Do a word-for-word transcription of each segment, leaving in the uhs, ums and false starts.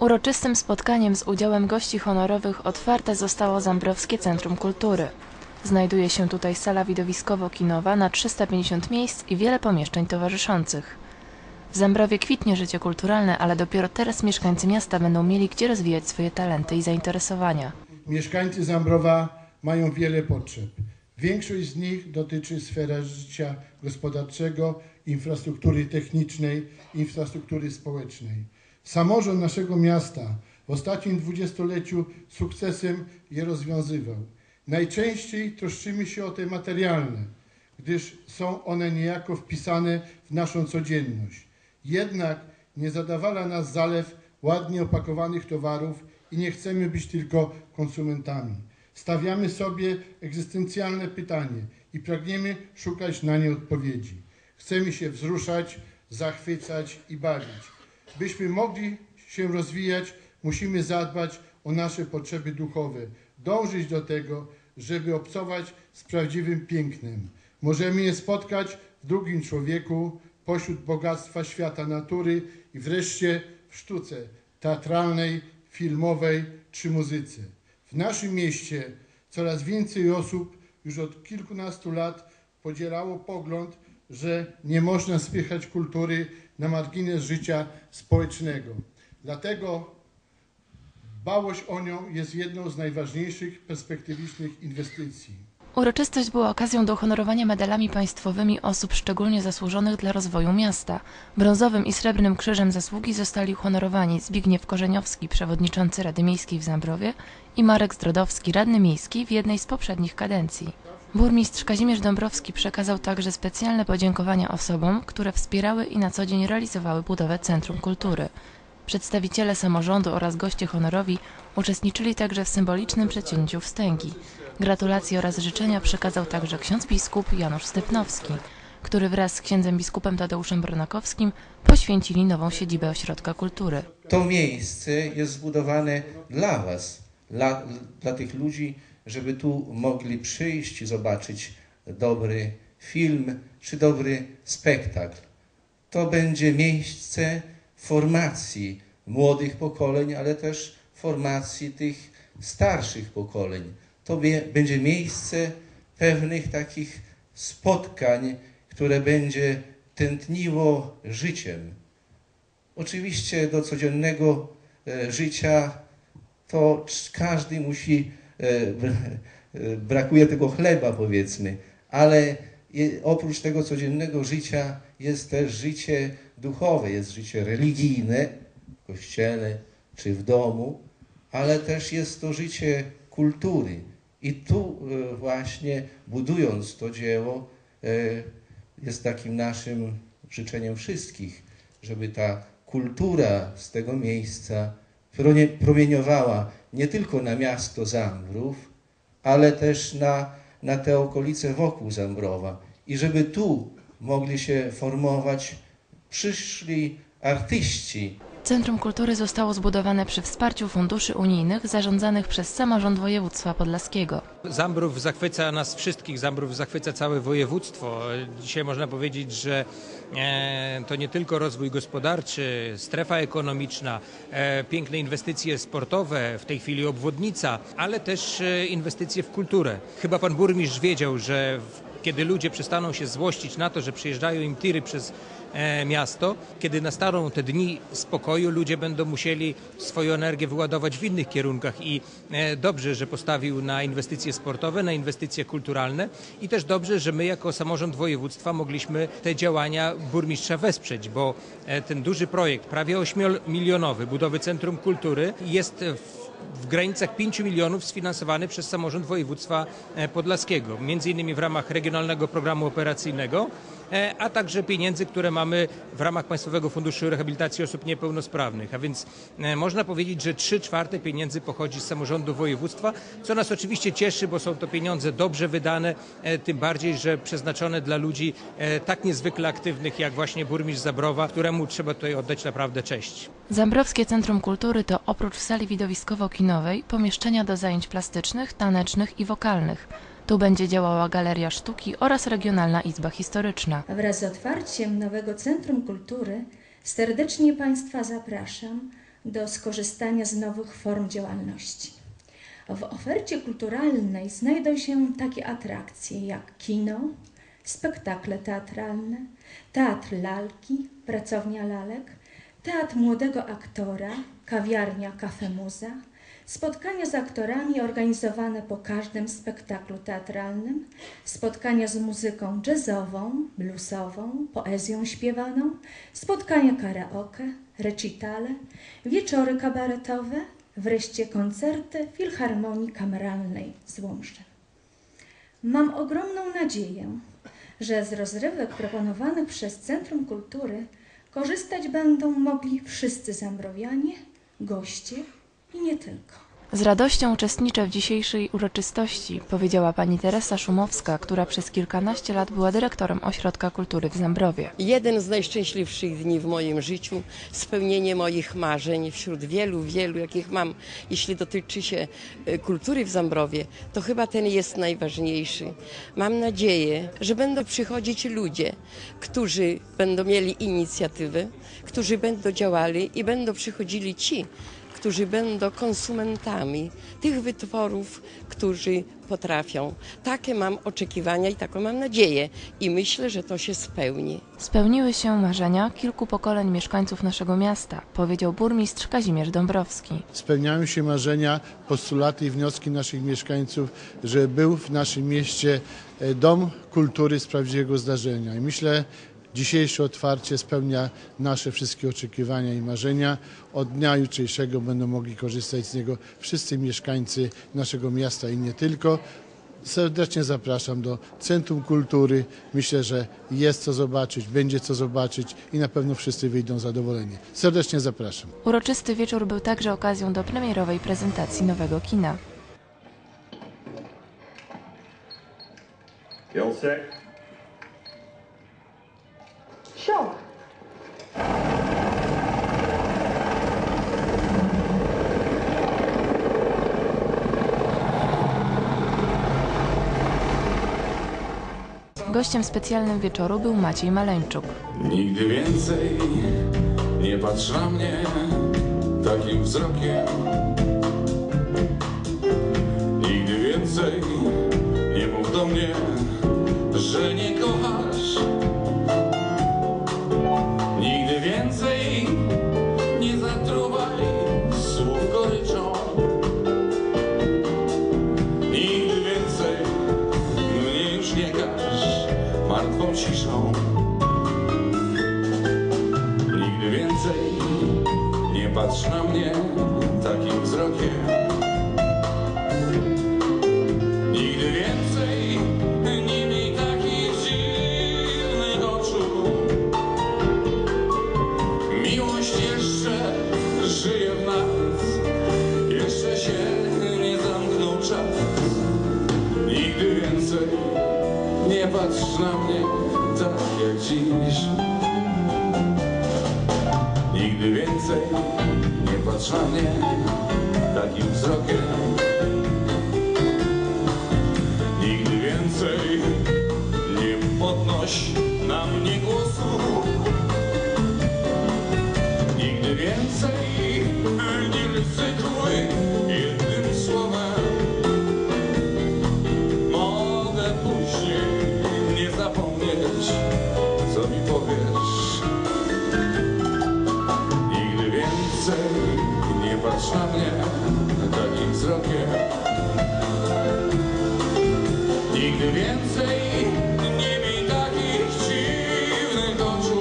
Uroczystym spotkaniem z udziałem gości honorowych otwarte zostało Zambrowskie Centrum Kultury. Znajduje się tutaj sala widowiskowo-kinowa na trzysta pięćdziesiąt miejsc i wiele pomieszczeń towarzyszących. W Zambrowie kwitnie życie kulturalne, ale dopiero teraz mieszkańcy miasta będą mieli gdzie rozwijać swoje talenty i zainteresowania. Mieszkańcy Zambrowa mają wiele potrzeb. Większość z nich dotyczy sfery życia gospodarczego, infrastruktury technicznej, infrastruktury społecznej. Samorząd naszego miasta w ostatnim dwudziestoleciu sukcesem je rozwiązywał. Najczęściej troszczymy się o te materialne, gdyż są one niejako wpisane w naszą codzienność. Jednak nie zadawala nas zalew ładnie opakowanych towarów i nie chcemy być tylko konsumentami. Stawiamy sobie egzystencjalne pytanie i pragniemy szukać na nie odpowiedzi. Chcemy się wzruszać, zachwycać i bawić. Byśmy mogli się rozwijać, musimy zadbać o nasze potrzeby duchowe, dążyć do tego, żeby obcować z prawdziwym pięknem. Możemy je spotkać w drugim człowieku, pośród bogactwa świata natury i wreszcie w sztuce teatralnej, filmowej czy muzyce. W naszym mieście coraz więcej osób już od kilkunastu lat podzielało pogląd, że nie można spychać kultury na margines życia społecznego. Dlatego dbałość o nią jest jedną z najważniejszych perspektywicznych inwestycji. Uroczystość była okazją do uhonorowania medalami państwowymi osób szczególnie zasłużonych dla rozwoju miasta. Brązowym i srebrnym krzyżem zasługi zostali uhonorowani Zbigniew Korzeniowski, przewodniczący Rady Miejskiej w Zambrowie, i Marek Zdrodowski, radny miejski w jednej z poprzednich kadencji. Burmistrz Kazimierz Dąbrowski przekazał także specjalne podziękowania osobom, które wspierały i na co dzień realizowały budowę Centrum Kultury. Przedstawiciele samorządu oraz goście honorowi uczestniczyli także w symbolicznym przecięciu wstęgi. Gratulacje oraz życzenia przekazał także ksiądz biskup Janusz Stypnowski, który wraz z księdzem biskupem Tadeuszem Bronakowskim poświęcili nową siedzibę Ośrodka Kultury. To miejsce jest zbudowane dla Was, dla, dla tych ludzi, żeby tu mogli przyjść i zobaczyć dobry film czy dobry spektakl. To będzie miejsce formacji młodych pokoleń, ale też formacji tych starszych pokoleń. To będzie miejsce pewnych takich spotkań, które będzie tętniło życiem. Oczywiście do codziennego życia to każdy musi, brakuje tego chleba, powiedzmy, ale oprócz tego codziennego życia jest też życie duchowe, jest życie religijne w kościele czy w domu, ale też jest to życie kultury. I tu właśnie budując to dzieło jest takim naszym życzeniem wszystkich, żeby ta kultura z tego miejsca promieniowała nie tylko na miasto Zambrów, ale też na, na te okolice wokół Zambrowa i żeby tu mogli się formować przyszli artyści. Centrum Kultury zostało zbudowane przy wsparciu funduszy unijnych zarządzanych przez samorząd województwa podlaskiego. Zambrów zachwyca nas wszystkich, Zambrów zachwyca całe województwo. Dzisiaj można powiedzieć, że to nie tylko rozwój gospodarczy, strefa ekonomiczna, piękne inwestycje sportowe, w tej chwili obwodnica, ale też inwestycje w kulturę. Chyba pan burmistrz wiedział, że kiedy ludzie przestaną się złościć na to, że przyjeżdżają im tiry przez miasto, kiedy nastaną te dni spokoju, ludzie będą musieli swoją energię wyładować w innych kierunkach i dobrze, że postawił na inwestycje sportowe, na inwestycje kulturalne i też dobrze, że my jako samorząd województwa mogliśmy te działania burmistrza wesprzeć, bo ten duży projekt, prawie ośmiomilionowy budowy Centrum Kultury jest w w granicach pięciu milionów sfinansowany przez samorząd województwa podlaskiego, między innymi w ramach Regionalnego Programu Operacyjnego, a także pieniędzy, które mamy w ramach Państwowego Funduszu Rehabilitacji Osób Niepełnosprawnych. A więc można powiedzieć, że trzy czwarte pieniędzy pochodzi z samorządu województwa, co nas oczywiście cieszy, bo są to pieniądze dobrze wydane, tym bardziej, że przeznaczone dla ludzi tak niezwykle aktywnych jak właśnie burmistrz Zambrowa, któremu trzeba tutaj oddać naprawdę cześć. Zambrowskie Centrum Kultury to oprócz sali widowiskowo-kinowej pomieszczenia do zajęć plastycznych, tanecznych i wokalnych. Tu będzie działała Galeria Sztuki oraz Regionalna Izba Historyczna. Wraz z otwarciem nowego Centrum Kultury serdecznie Państwa zapraszam do skorzystania z nowych form działalności. W ofercie kulturalnej znajdą się takie atrakcje jak kino, spektakle teatralne, teatr lalki, pracownia lalek, teatr młodego aktora, kawiarnia Cafe Muza, spotkania z aktorami organizowane po każdym spektaklu teatralnym, spotkania z muzyką jazzową, bluesową, poezją śpiewaną, spotkania karaoke, recitale, wieczory kabaretowe, wreszcie koncerty Filharmonii Kameralnej z Łomży. Mam ogromną nadzieję, że z rozrywek proponowanych przez Centrum Kultury korzystać będą mogli wszyscy zambrowianie, goście i nie tylko. Z radością uczestniczę w dzisiejszej uroczystości, powiedziała pani Teresa Szumowska, która przez kilkanaście lat była dyrektorem Ośrodka Kultury w Zambrowie. Jeden z najszczęśliwszych dni w moim życiu, spełnienie moich marzeń wśród wielu, wielu, jakich mam, jeśli dotyczy się kultury w Zambrowie, to chyba ten jest najważniejszy. Mam nadzieję, że będą przychodzić ludzie, którzy będą mieli inicjatywę, którzy będą działali i będą przychodzili ci, którzy będą konsumentami tych wytworów, którzy potrafią. Takie mam oczekiwania i taką mam nadzieję i myślę, że to się spełni. Spełniły się marzenia kilku pokoleń mieszkańców naszego miasta, powiedział burmistrz Kazimierz Dąbrowski. Spełniają się marzenia, postulaty i wnioski naszych mieszkańców, że był w naszym mieście dom kultury z prawdziwego zdarzenia. I myślę, dzisiejsze otwarcie spełnia nasze wszystkie oczekiwania i marzenia. Od dnia jutrzejszego będą mogli korzystać z niego wszyscy mieszkańcy naszego miasta i nie tylko. Serdecznie zapraszam do Centrum Kultury. Myślę, że jest co zobaczyć, będzie co zobaczyć i na pewno wszyscy wyjdą zadowoleni. Serdecznie zapraszam. Uroczysty wieczór był także okazją do premierowej prezentacji nowego kina. Jacek. Sure. Gościem specjalnym wieczoru był Maciej Maleńczuk. Nigdy więcej nie patrz na mnie takim wzrokiem. Nigdy więcej nie mów do mnie, że nie kochasz. Nigdy więcej nie zatruwaj słów goryczą. Nigdy więcej mnie już nie każ martwą ciszą. Nigdy więcej nie patrz na mnie takim wzrokiem. Nigdy więcej nie miej takich dziwnych oczu. Miłość jeszcze żyje w nas, jeszcze się nie zamknął czas. Nigdy więcej nie patrz na mnie tak jak dziś. Nigdy więcej nie patrz na mnie takim wzrokiem. Nigdy więcej nie podnoś na mnie głosu. Nigdy więcej nie ryzykuj jednym słowem. Mogę później nie zapomnieć, co mi powiesz. Nigdy więcej nie patrz na mnie takim wzrokiem. Nigdy więcej nie miej takich dziwnych oczu.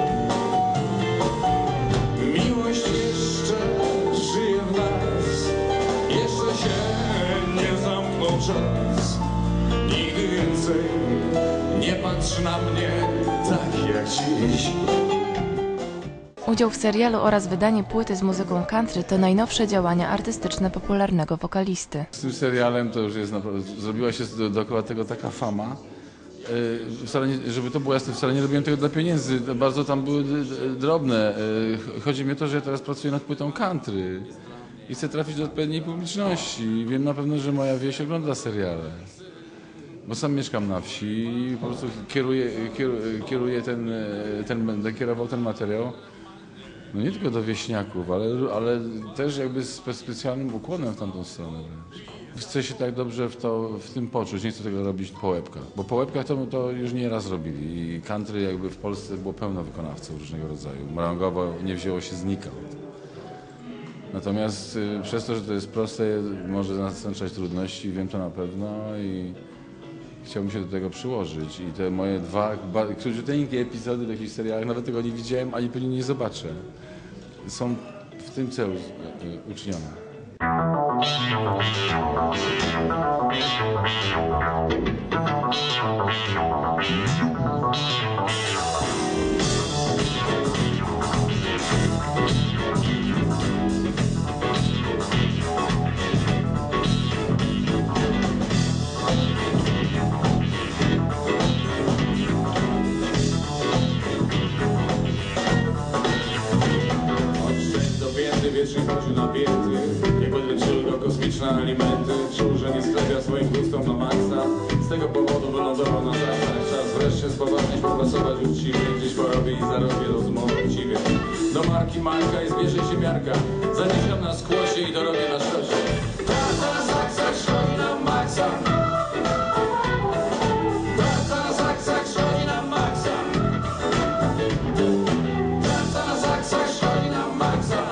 Miłość jeszcze żyje w nas, jeszcze się nie zamknął czas. Nigdy więcej nie patrz na mnie tak jak dziś. Udział w serialu oraz wydanie płyty z muzyką country to najnowsze działania artystyczne popularnego wokalisty. Z tym serialem to już jest naprawdę, zrobiła się do, dookoła tego taka fama. Yy, wcale nie, żeby to było jasne, wcale nie robiłem tego dla pieniędzy, bardzo tam były drobne. Yy, chodzi mi o to, że ja teraz pracuję nad płytą country i chcę trafić do odpowiedniej publiczności. Wiem na pewno, że moja wieś ogląda seriale. Bo sam mieszkam na wsi i po prostu kieruję, kieruję ten, ten, będę kierował ten materiał No nie tylko do wieśniaków, ale, ale też jakby z specjalnym ukłonem w tamtą stronę wręcz. Chcę się tak dobrze w, to, w tym poczuć, nie chcę tego robić po łebkach, bo po łebkach to, to już nie raz robili i country jakby w Polsce było pełno wykonawców różnego rodzaju. Marangowo nie wzięło się znikąd. Natomiast y, przez to, że to jest proste, może naznaczać trudności, wiem to na pewno i chciałbym się do tego przyłożyć. I te moje dwa króciuteńkie epizody w jakichś serialach, nawet tego nie widziałem, ani pewnie nie zobaczę, są w tym celu y, uczynione. Wiecznie chodził na pięty, nie podleczyły go kosmiczne alimenty. Czuł, że nie sklepia swoim gustom na maksa. Z tego powodu wylądował na zawsze. Czas wreszcie spoważnić, popracować uczciwie. Gdzieś porobię i zarobię rozmowę uczciwie. Do marki Marka i zbierze się miarka. Zaniesiam na skłosie i dorobię na szosie. Praca na saksach szkodzi nam maksa. Praca na saksach szkodzi nam maksa. Praca na saksach szkodzi nam maksa.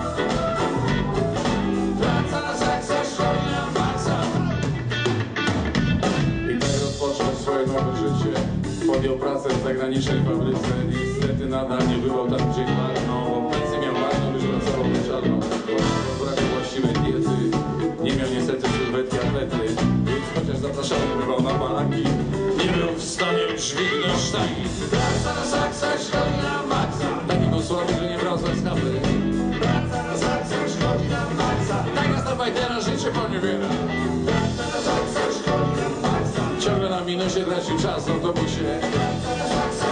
Podjął pracę w zagranicznej fabryce. Niestety nadal nie bywał tam, gdzie marno. Bo pensję miał marną, już pracował na czarno. Po braku właściwej diety nie miał niestety sylwetki atlety. Więc chociaż zapraszany bywał na balaki, nie był w stanie udźwignąć sztaki. Praca na saksach szkodzi nam maksa. Taki był słaby, że nie wracał z kapy. Praca na saksach szkodzi nam maksa. Tak nas na bajdera życie poniewiera. Praca na saksach szkodzi nam maksa. Ciągle na minusie tracił czas w autobusie.